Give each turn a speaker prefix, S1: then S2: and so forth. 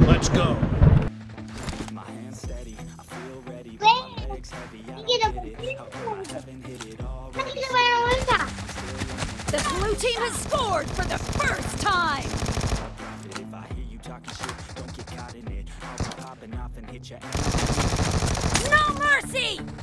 S1: Let's go.
S2: My hands steady, I feel ready, but my legs heavy, I don't get it. How come I haven't hit it already?
S3: The blue team has scored for the first time!
S2: If I hear you talking shit, don't get caught in it. I'll be popping off and hit your ass.
S3: No mercy!